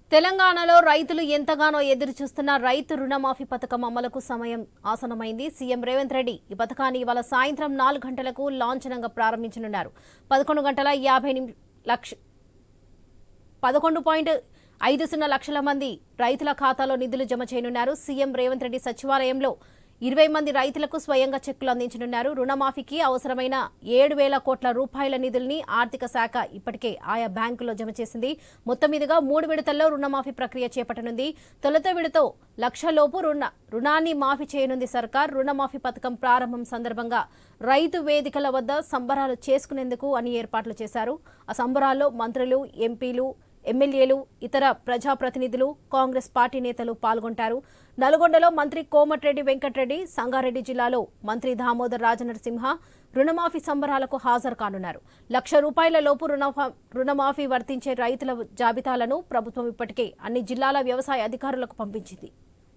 తెలంగాణలో రైతులు ఎంతగానో ఎదురు చూస్తున్న రైతు రుణమాఫీ పథకం అమలుకు సమయం ఆసన్నమైంది. సీఎం రేవంత్ రెడ్డి ఈ పథకాన్ని ఇవాళ సాయంత్రం 4 గంటలకు లాంఛనంగా ప్రారంభించనున్నారు. 11,50 లక్షల మంది రైతుల ఖాతాలో నిధులు జమ చేయనున్నారు. సీఎం రేవంత్ రెడ్డి సచివాలయంలో 20 మంది రైతులకు స్వయంగా చెక్కులు అందించనున్నారు. రుణమాఫీకి అవసరమైన 7,000 కోట్ల రూపాయల నిధుల్ని ఆర్థిక శాఖ ఇప్పటికే ఆయా బ్యాంకుల్లో జమ చేసింది. మొత్తం మీదుగా 3 విడతల్లో రుణమాఫీ ప్రక్రియ చేపట్టనుంది. తొలుత విడతో 1,00,000 లోపు రుణాన్ని మాఫీ చేయనుంది సర్కార్. రుణమాఫీ పథకం ప్రారంభం సందర్భంగా రైతు వేదికల వద్ద సంబరాలు చేసుకునేందుకు అన్ని ఏర్పాట్లు చేశారు. ఆ సంబరాల్లో మంత్రులు, ఎంపీలు, ఎమ్మెల్యేలు, ఇతర ప్రజాప్రతినిధులు, కాంగ్రెస్ పార్టీ నేతలు పాల్గొంటారు. నల్గొండలో మంత్రి కోమటిరెడ్డి వెంకటరెడ్డి, సంగారెడ్డి జిల్లాలో మంత్రి దామోదర్ రాజనరసింహ రుణమాఫీ సంబరాలకు హాజరు కానున్నారు. 1,00,000 రూపాయల లోపు రుణమాఫీ వర్తించే రైతుల జాబితాలను ప్రభుత్వం ఇప్పటికే అన్ని జిల్లాల వ్యవసాయ అధికారులకు పంపించింది.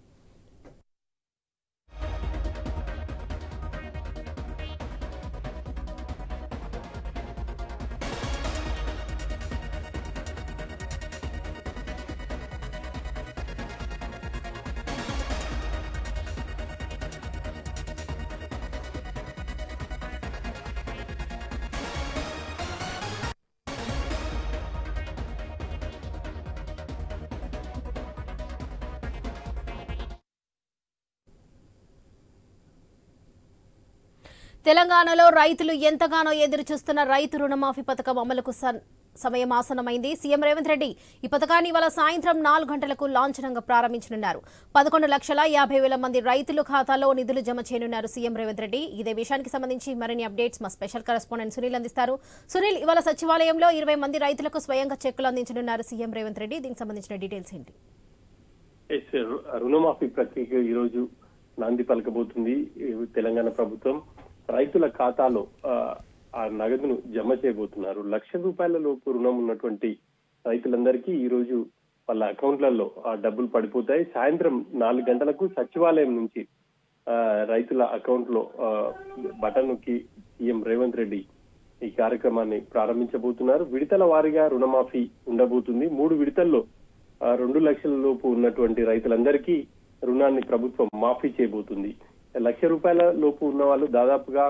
తెలంగాణలో రైతులు ఎంతగానో ఎదురు చూస్తున్న రైతు రుణమాఫీ పథకం అమలుకు సమయం ఆసన్నమైంది. సీఎం రేవంత్ రెడ్డి ఈ పథకాన్ని ఇవాళ సాయంత్రం 4 గంటలకు లాంఛనంగా ప్రారంభించనున్నారు. 11,50,000 మంది రైతుల ఖాతాలో నిధులు జమ చేయనున్నారు సీఎం రేవంత్ రెడ్డి. ఇదే విషయానికి సంబంధించి మరిన్ని అప్డేట్స్ మా స్పెషల్ కరెస్పాండెంట్ సునీల్ అందిస్తారు. సునీల్, ఇవాళ సచివాలయంలో 20 మంది రైతులకు స్వయంగా చెక్కులు అందించనున్నారు సీఎం రేవంత్ రెడ్డి. దీనికి సంబంధించిన డీటెయిల్స్ ఏంటి? రుణమాఫీ ప్రక్రియకు ఈ రోజు నాంది పలకబోతుంది తెలంగాణ ప్రభుత్వం. రైతుల ఖాతాలో ఆ నగదును జమ చేయబోతున్నారు. 1,00,000 రూపాయల లోపు రుణం ఉన్నటువంటి రైతులందరికీ ఈ రోజు వాళ్ళ అకౌంట్లలో ఆ డబ్బులు పడిపోతాయి. సాయంత్రం 4 గంటలకు సచివాలయం నుంచి రైతుల అకౌంట్ లో బటన్ నొక్కి సీఎం రేవంత్ రెడ్డి ఈ కార్యక్రమాన్ని ప్రారంభించబోతున్నారు. విడతల వారీగా రుణమాఫీ ఉండబోతుంది. 3 విడతల్లో 2 లక్షల లోపు ఉన్నటువంటి రైతులందరికీ రుణాన్ని ప్రభుత్వం మాఫీ చేయబోతుంది. 1,00,000 రూపాయల లోపు ఉన్న వాళ్ళు దాదాపుగా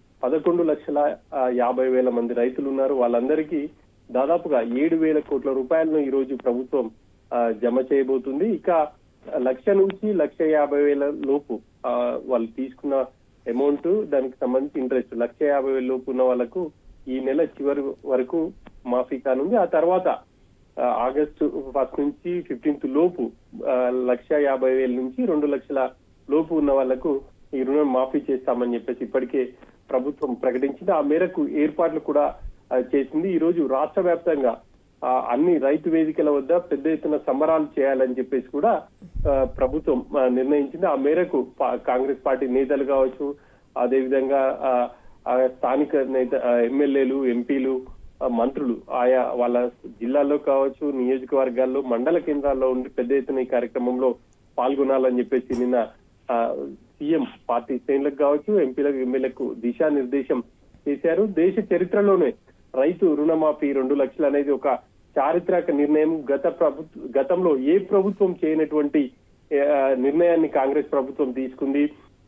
11,50,000 మంది రైతులు ఉన్నారు. వాళ్ళందరికీ దాదాపుగా 7,000 కోట్ల రూపాయలను ఈ రోజు ప్రభుత్వం జమ చేయబోతుంది. ఇక 1,00,000 నుంచి 1,50,000 లోపు వాళ్ళు తీసుకున్న అమౌంట్, దానికి సంబంధించి ఇంట్రెస్ట్ 1,50,000 లోపు ఉన్న వాళ్ళకు ఈ నెల చివరి వరకు మాఫీ కానుంది. ఆ తర్వాత ఆగస్టు 1 నుంచి 15th లోపు 1,50,000 నుంచి 2 లక్షల లోపు ఉన్న వాళ్లకు ఈ రుణం మాఫీ చేస్తామని చెప్పేసి ఇప్పటికే ప్రభుత్వం ప్రకటించింది. ఆ మేరకు ఏర్పాట్లు కూడా చేసింది. ఈ రోజు రాష్ట్ర వ్యాప్తంగా అన్ని రైతు వేదికల వద్ద పెద్ద ఎత్తున సంబరాలు చేయాలని చెప్పేసి కూడా ప్రభుత్వం నిర్ణయించింది. ఆ మేరకు కాంగ్రెస్ పార్టీ నేతలు కావచ్చు, అదేవిధంగా స్థానిక నేత ఎమ్మెల్యేలు, ఎంపీలు, మంత్రులు ఆయా వాళ్ళ జిల్లాల్లో కావచ్చు, నియోజకవర్గాల్లో, మండల కేంద్రాల్లో ఉండి పెద్ద ఎత్తున ఈ కార్యక్రమంలో పాల్గొనాలని చెప్పేసి నిన్న సీఎం పార్టీ శ్రేణులకు కావచ్చు, ఎంపీలకు, ఎమ్మెల్యేలకు దిశానిర్దేశం చేశారు. దేశ చరిత్రలోనే రైతు రుణమాఫీ 2 లక్షలు అనేది ఒక చారిత్రక నిర్ణయం. గతంలో ఏ ప్రభుత్వం చేయనటువంటి నిర్ణయాన్ని కాంగ్రెస్ ప్రభుత్వం తీసుకుంది.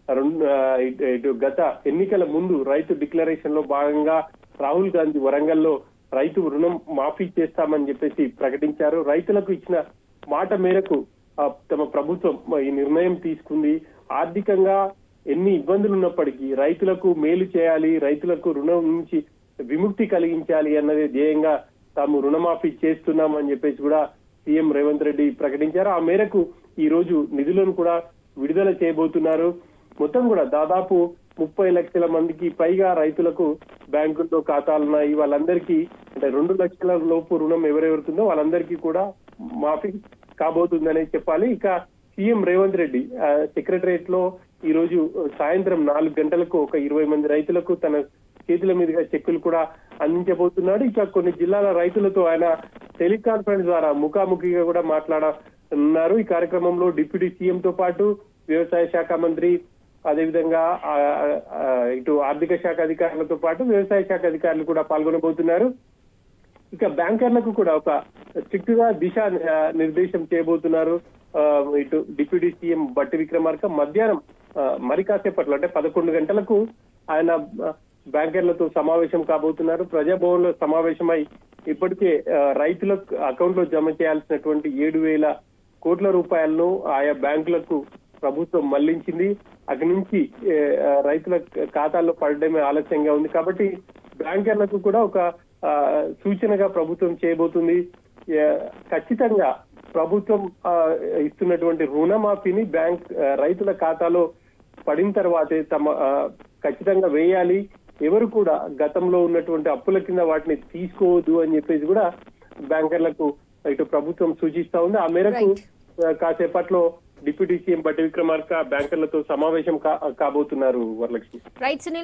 గత ఎన్నికల ముందు రైతు డిక్లరేషన్ లో భాగంగా రాహుల్ గాంధీ వరంగల్లో రైతు రుణం మాఫీ చేస్తామని చెప్పేసి ప్రకటించారు. రైతులకు ఇచ్చిన మాట మేరకు తమ ప్రభుత్వం ఈ నిర్ణయం తీసుకుంది. ఆర్థికంగా ఎన్ని ఇబ్బందులు ఉన్నప్పటికీ రైతులకు మేలు చేయాలి, రైతులకు రుణం నుంచి విముక్తి కలిగించాలి అన్నదే ధ్యేయంగా తాము రుణమాఫీ చేస్తున్నామని చెప్పేసి కూడా సీఎం రేవంత్ రెడ్డి ప్రకటించారు. ఆ మేరకు ఈ రోజు నిధులను కూడా విడుదల చేయబోతున్నారు. మొత్తం కూడా దాదాపు 30 లక్షల మందికి పైగా రైతులకు బ్యాంకుల్లో ఖాతాలున్నాయి. వాళ్ళందరికీ అంటే 2 లక్షల లోపు రుణం ఎవరెవరుతుందో వాళ్ళందరికీ కూడా మాఫీ కాబోతుందనే చెప్పాలి. ఇక సీఎం రేవంత్ రెడ్డి సెక్రటరియట్ లో ఈ రోజు సాయంత్రం 4 గంటలకు ఒక 20 మంది రైతులకు తన చేతుల మీదుగా చెక్కులు కూడా అందించబోతున్నాడు. ఇక కొన్ని జిల్లాల రైతులతో ఆయన టెలికాన్ఫరెన్స్ ద్వారా ముఖాముఖిగా కూడా మాట్లాడనున్నారు. ఈ కార్యక్రమంలో డిప్యూటీ సీఎం తో పాటు వ్యవసాయ శాఖ మంత్రి, అదేవిధంగా ఇటు ఆర్థిక శాఖ అధికారులతో పాటు వ్యవసాయ శాఖ అధికారులు కూడా పాల్గొనబోతున్నారు. ఇక బ్యాంకర్లకు కూడా ఒక స్ట్రిక్ట్ గా దిశా నిర్దేశం చేయబోతున్నారు. ఇటు డిప్యూటీ సీఎం బట్టి విక్రమార్క మధ్యాహ్నం మరి కాసేపట్లో అంటే 11 గంటలకు ఆయన బ్యాంకర్లతో సమావేశం కాబోతున్నారు. ప్రజాభవన్ లో సమావేశమై ఇప్పటికే రైతుల అకౌంట్ లో జమ చేయాల్సినటువంటి 7,000 కోట్ల రూపాయలను ఆయా బ్యాంకులకు ప్రభుత్వం మళ్లించింది. అక్కడి నుంచి రైతుల ఖాతాల్లో పడడమే ఆలస్యంగా ఉంది. కాబట్టి బ్యాంకర్లకు కూడా ఒక సూచనగా ప్రభుత్వం చేయబోతుంది. ఖచ్చితంగా ప్రభుత్వం ఇస్తున్నటువంటి రుణమాఫీని రైతుల ఖాతాలో పడిన తర్వాతే ఖచ్చితంగా వేయాలి. ఎవరు కూడా గతంలో ఉన్నటువంటి అప్పుల కింద వాటిని తీసుకోవద్దు అని చెప్పేసి కూడా బ్యాంకర్లకు ఇటు ప్రభుత్వం సూచిస్తా ఉంది. ఆ మేరకు కాసేపట్లో డిప్యూటీ సీఎం బట్టి విక్రమార్క బ్యాంకర్లతో సమావేశం కాబోతున్నారు. వరలక్ష్మి.